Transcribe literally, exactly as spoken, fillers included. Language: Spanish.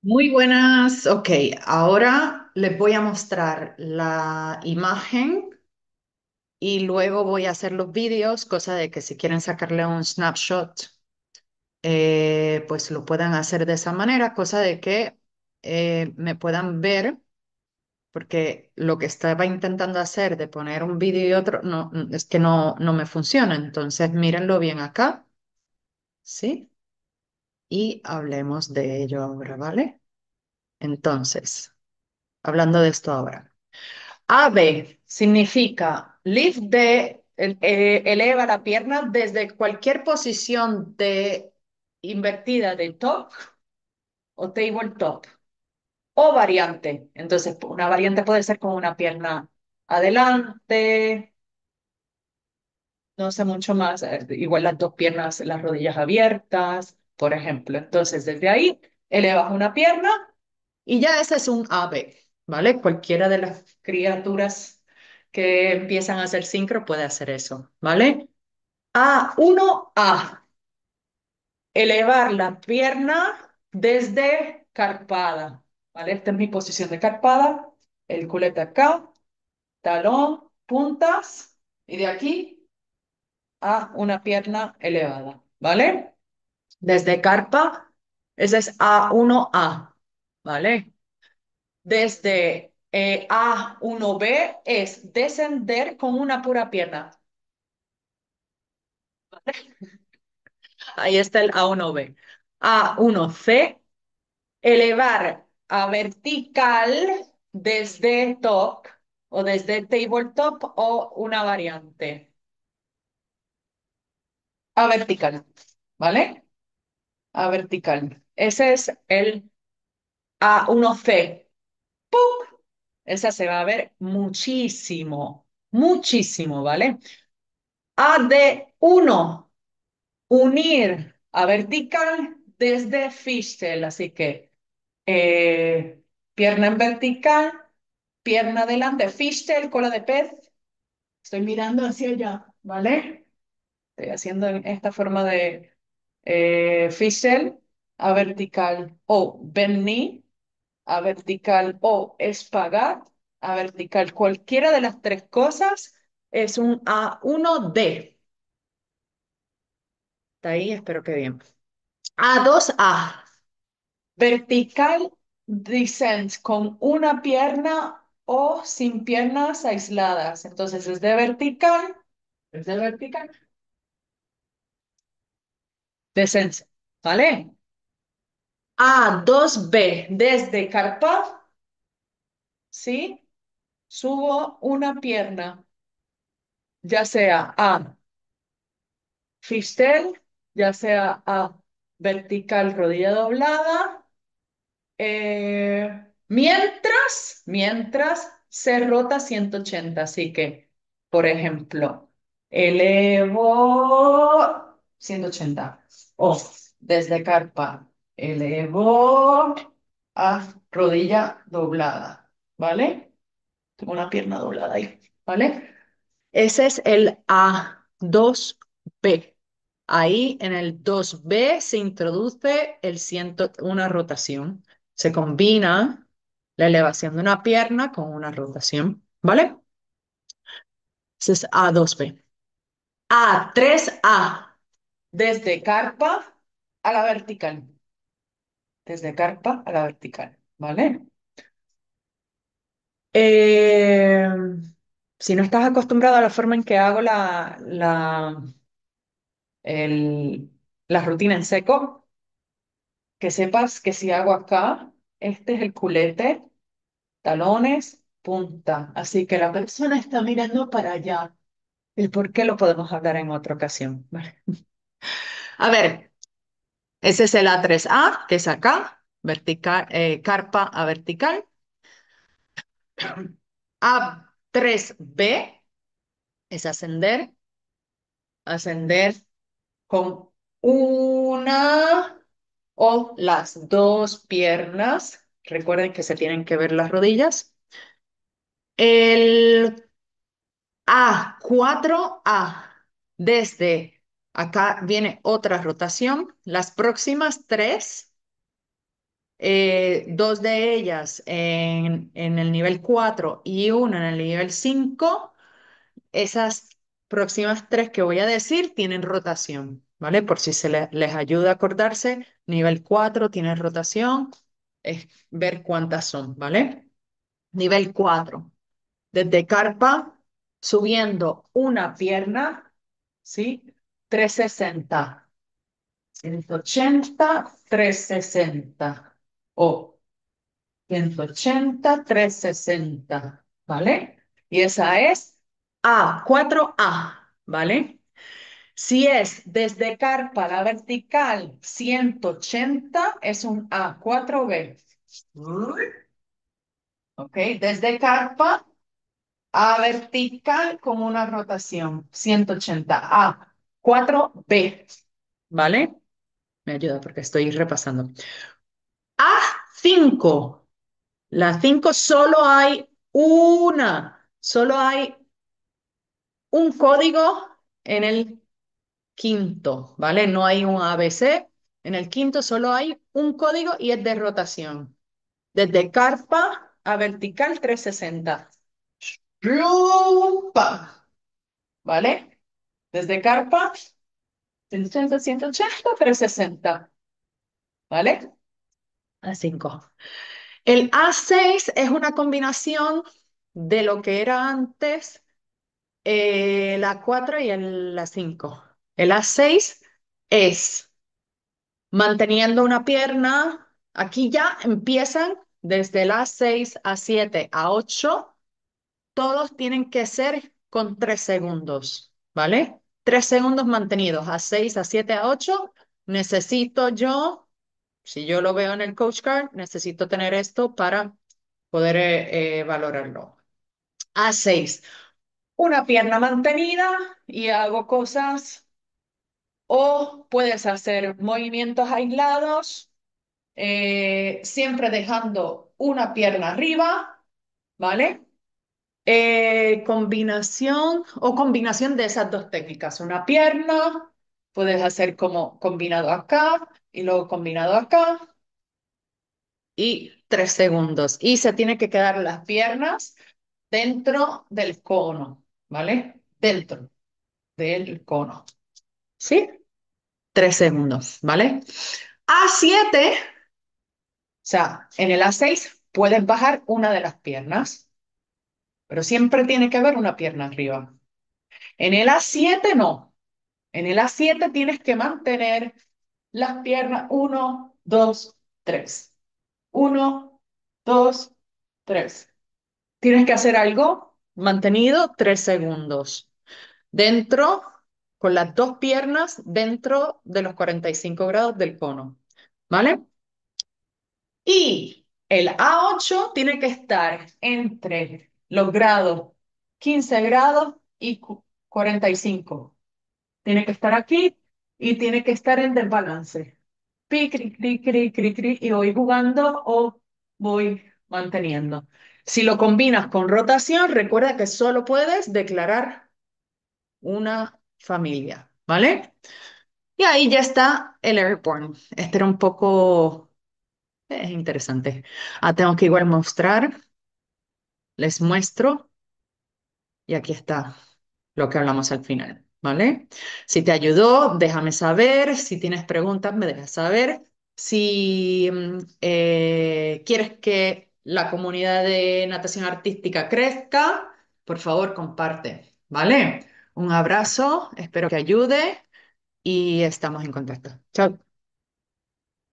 Muy buenas. Ok, ahora les voy a mostrar la imagen y luego voy a hacer los vídeos, cosa de que si quieren sacarle un snapshot, eh, pues lo puedan hacer de esa manera, cosa de que eh, me puedan ver, porque lo que estaba intentando hacer de poner un vídeo y otro, no, es que no, no me funciona. Entonces, mírenlo bien acá, ¿sí? Y hablemos de ello ahora, ¿vale? Entonces, hablando de esto ahora. A B significa lift de, el- eh, eleva la pierna desde cualquier posición de invertida de top o tabletop o variante. Entonces, una variante puede ser con una pierna adelante, no sé mucho más, eh, igual las dos piernas, las rodillas abiertas, por ejemplo. Entonces, desde ahí elevas una pierna y ya ese es un A B, ¿vale? Cualquiera de las criaturas que empiezan a hacer sincro puede hacer eso, ¿vale? A uno A, elevar la pierna desde carpada, ¿vale? Esta es mi posición de carpada, el culete acá, talón, puntas, y de aquí a una pierna elevada, ¿vale? Desde carpa, ese es A uno A, ¿vale? Desde eh, A uno B es descender con una pura pierna. Ahí está el A uno B. A uno C, elevar a vertical desde top o desde tabletop o una variante. A vertical, ¿vale? A vertical. Ese es el A uno C. ¡Pum! Esa se va a ver muchísimo, muchísimo, ¿vale? A D uno. Unir a vertical desde fishtail, así que eh, pierna en vertical, pierna adelante, fishtail, cola de pez. Estoy mirando hacia allá, ¿vale? Estoy haciendo en esta forma de eh, fishtail a vertical o bend knee, a vertical o espagat, a vertical. Cualquiera de las tres cosas es un A uno D. Está ahí, espero que bien. A dos A. Vertical descent con una pierna o sin piernas aisladas. Entonces es de vertical, es de vertical, descenso, ¿vale? A dos B desde carpa, ¿sí? Subo una pierna, ya sea a fistel, ya sea a vertical rodilla doblada. Eh, mientras, mientras se rota ciento ochenta. Así que, por ejemplo, elevo ciento ochenta o desde carpa, elevo a rodilla doblada, ¿vale? Tengo una pierna doblada ahí, ¿vale? Ese es el A dos B. Ahí en el dos B se introduce el ciento, una rotación. Se combina la elevación de una pierna con una rotación, ¿vale? Ese es A dos B. A tres A, desde carpa a la vertical. Desde carpa a la vertical, ¿vale? Eh, si no estás acostumbrado a la forma en que hago la, la, el- la rutina en seco, que sepas que si hago acá, este es el culete, talones, punta. Así que la persona está mirando para allá. El por qué lo podemos hablar en otra ocasión. ¿Vale? A ver, ese es el A tres A, que es acá, vertical, eh, carpa a vertical. A tres B es ascender, ascender con una o las dos piernas. Recuerden que se tienen que ver las rodillas. El A cuatro A. Desde acá viene otra rotación. Las próximas tres eh, dos de ellas en, en el nivel cuatro y una en el nivel cinco, esas próximas tres que voy a decir tienen rotación, ¿vale? Por si se le- les ayuda a acordarse, nivel cuatro tiene rotación, es ver cuántas son, ¿vale? Nivel cuatro, desde carpa, subiendo una pierna, ¿sí? trescientos sesenta, ciento ochenta, trescientos sesenta o ciento ochenta, trescientos sesenta, ¿vale? Y esa es A, cuatro A, ¿vale? Si es desde carpa a la vertical ciento ochenta, es un A, cuatro B. ¿Ok? Desde carpa a vertical con una rotación ciento ochenta A, cuatro B, ¿vale? Me ayuda porque estoy repasando. A cinco. La cinco solo hay una, solo hay un código en el quinto, ¿vale? No hay un A B C. En el quinto solo hay un código y es de rotación. Desde carpa a vertical trescientos sesenta. Rupa, ¿vale? Desde carpa, ciento ochenta, ciento ochenta, trescientos sesenta, ¿vale? A cinco. El A seis es una combinación de lo que era antes eh, la cuatro y el, la cinco. El A seis es manteniendo una pierna. Aquí ya empiezan desde el A seis, A siete, A ocho. Todos tienen que ser con tres segundos, ¿vale? Tres segundos mantenidos. A seis, A siete, A ocho. Necesito yo, si yo lo veo en el coach card, necesito tener esto para poder eh, eh, valorarlo. A seis, una pierna mantenida y hago cosas, o puedes hacer movimientos aislados, eh, siempre dejando una pierna arriba, ¿vale? Eh, combinación o combinación de esas dos técnicas. Una pierna, puedes hacer como combinado acá y luego combinado acá y tres segundos. Y se tiene que quedar las piernas dentro del cono, ¿vale? Dentro del cono. ¿Sí? Tres segundos, ¿vale? A siete, o sea, en el A seis puedes bajar una de las piernas, pero siempre tiene que haber una pierna arriba. En el A siete no. En el A siete tienes que mantener las piernas uno, dos, tres. Uno, dos, tres. Tienes que hacer algo mantenido tres segundos. Dentro, con las dos piernas dentro de los cuarenta y cinco grados del cono. ¿Vale? Y el A ocho tiene que estar entre los grados quince grados y cu- cuarenta y cinco. Tiene que estar aquí y tiene que estar en desbalance. Pi, cri, cri, cri, cri, cri, y voy jugando o voy manteniendo. Si lo combinas con rotación, recuerda que solo puedes declarar una familia, ¿vale? Y ahí ya está el airborne. Este era un poco es interesante. Ah, tengo que igual mostrar, les muestro y aquí está lo que hablamos al final, ¿vale? Si te ayudó, déjame saber. Si tienes preguntas, me dejas saber. Si mm, eh, quieres que la comunidad de natación artística crezca, por favor, comparte, ¿vale? Un abrazo, espero que ayude y estamos en contacto. Chao.